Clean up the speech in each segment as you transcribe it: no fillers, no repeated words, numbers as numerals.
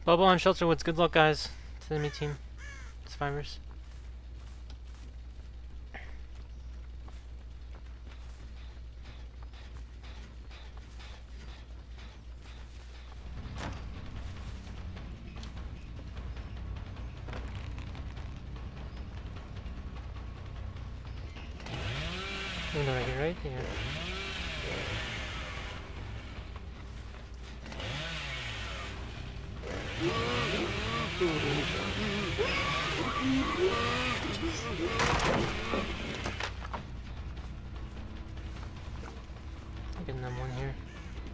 Bubba on Shelter Woods. Good luck, guys. To the enemy team. Survivors. You know, right here. I'm getting them one here.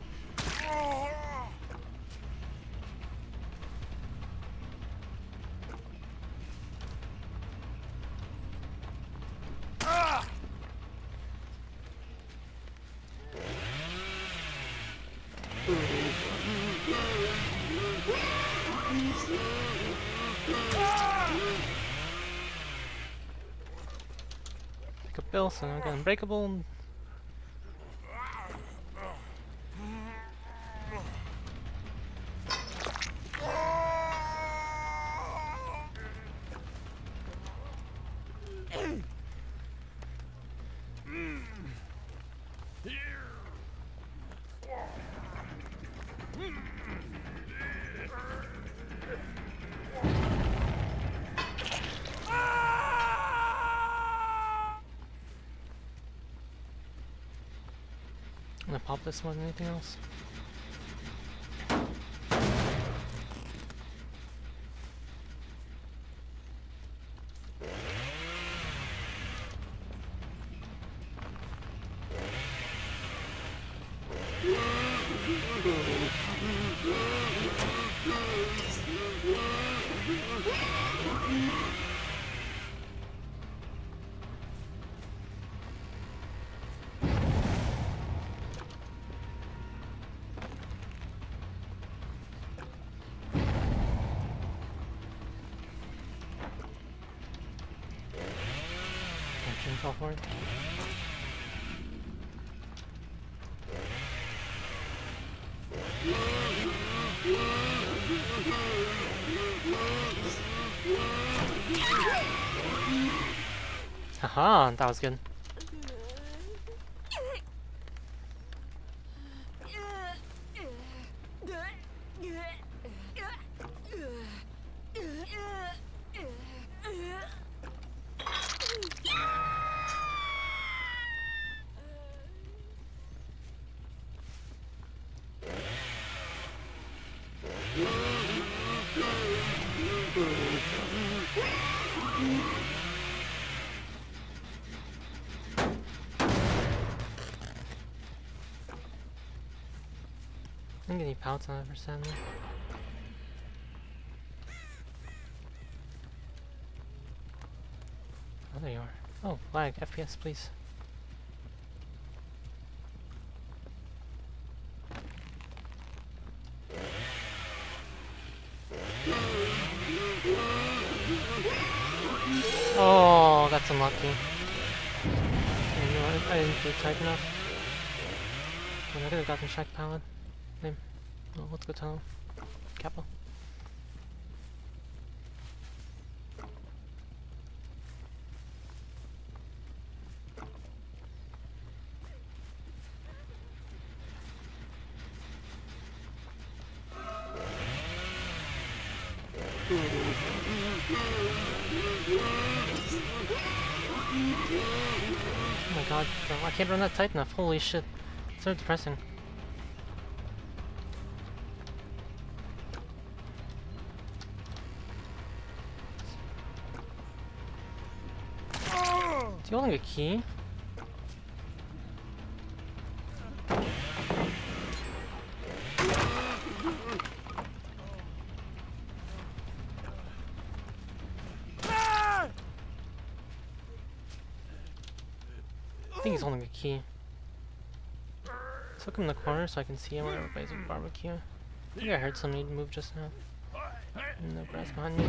Pick up Bill, so I got Unbreakable. I'm gonna pop this more than anything else. Fall for it. Haha, that was good. I think any pouts on it for Stanley. Oh, there you are. Oh, lag. FPS, please. Oh, that's unlucky. You know what? I didn't do it tight enough. I could have gotten Shack Pallet. Name. Well, let's go tell Kappa. Oh my god, I can't run that tight enough. Holy shit. It's so depressing. Is he holding a key? I think he's holding a key. Let's look in the corner so I can see him when everybody's with barbecue. I think I heard somebody move just now. In the grass behind me.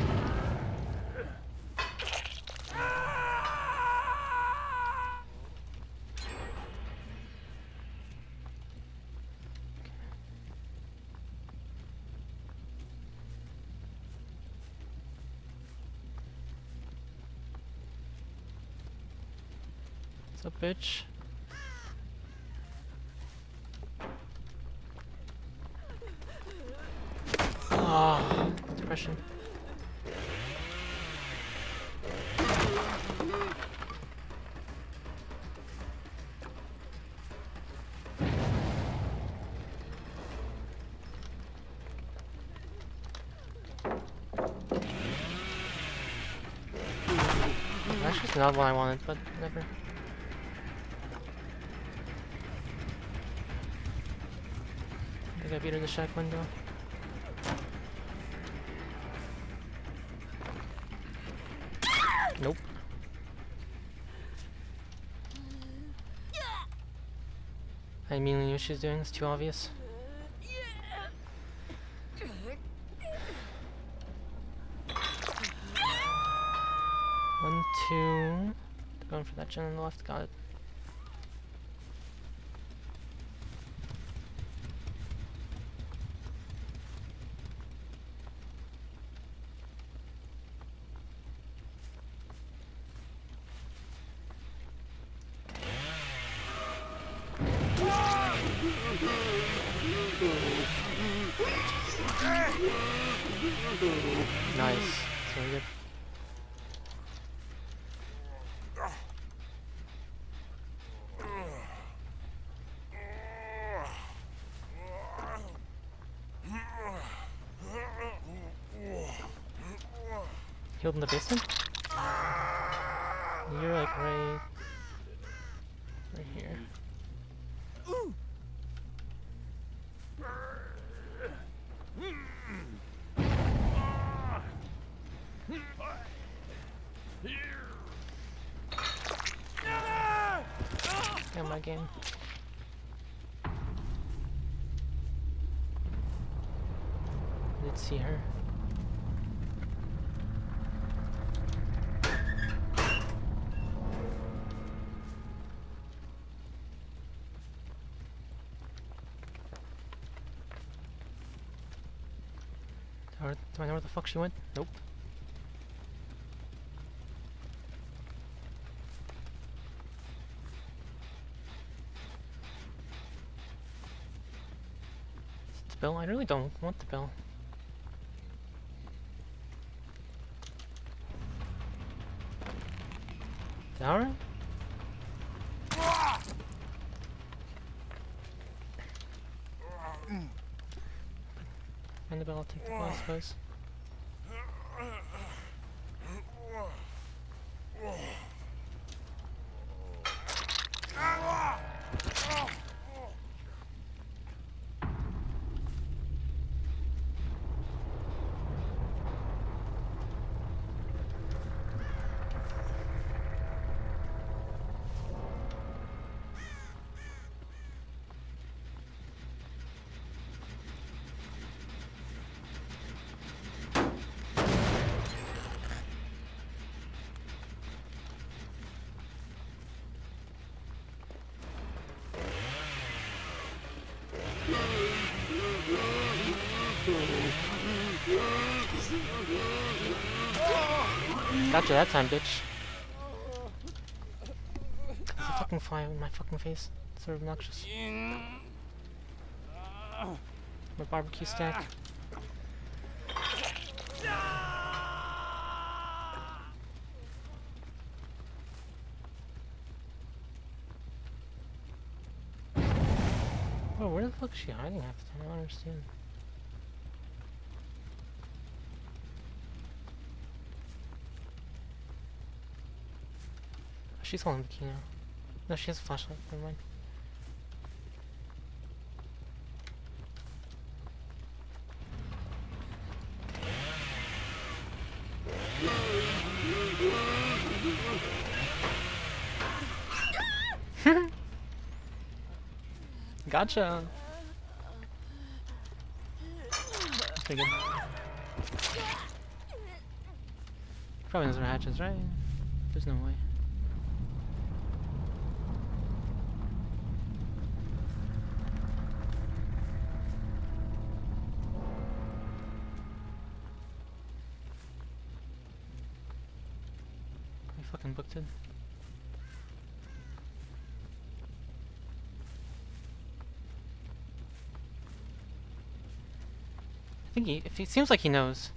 What's up, bitch? Oh, depression. That's just not what I wanted, but whatever. I think I beat her in the shack window. Nope. I immediately knew what she was doing, it's too obvious. One, two. Going for that gen on the left, got it. Nice. That's really good. Healed in the basement? You're like right here. Yeah, my game. I did see her. Do I know where the fuck she went? Nope. Is it the bell? I really don't want the bell. Is that alright? Find the bell, I'll take the bell, I suppose. Gotcha that time, bitch. There's a fucking fly in my fucking face. It's sort of obnoxious. My barbecue stack. Oh, where the fuck is she hiding half the time? I don't understand. She's holding the key now. No, she has a flashlight. Never mind. Gotcha. That's pretty good. Probably knows where hatches, right? There's no way. I fucking booked it. If it seems like he knows.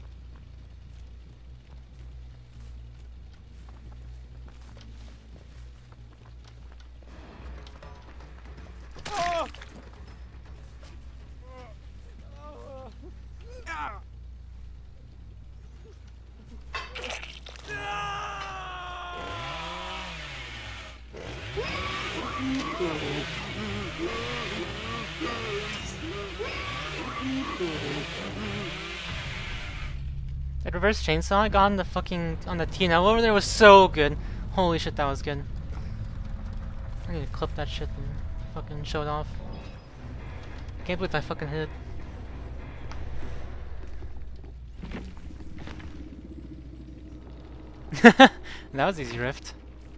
That reverse chainsaw I got on the TNL over there was so good. Holy shit, that was good. I need to clip that shit and fucking show it off. Can't believe I fucking hit it. That was easy rift.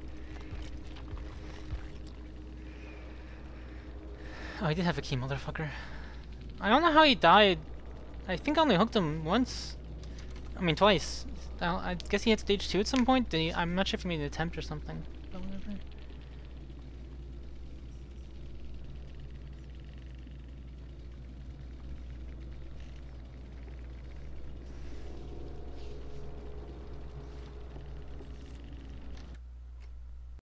Oh, he did have a key, motherfucker. I don't know how he died. I think I only hooked him once. I mean, twice. I guess he hit stage 2 at some point. I'm not sure if he made an attempt or something.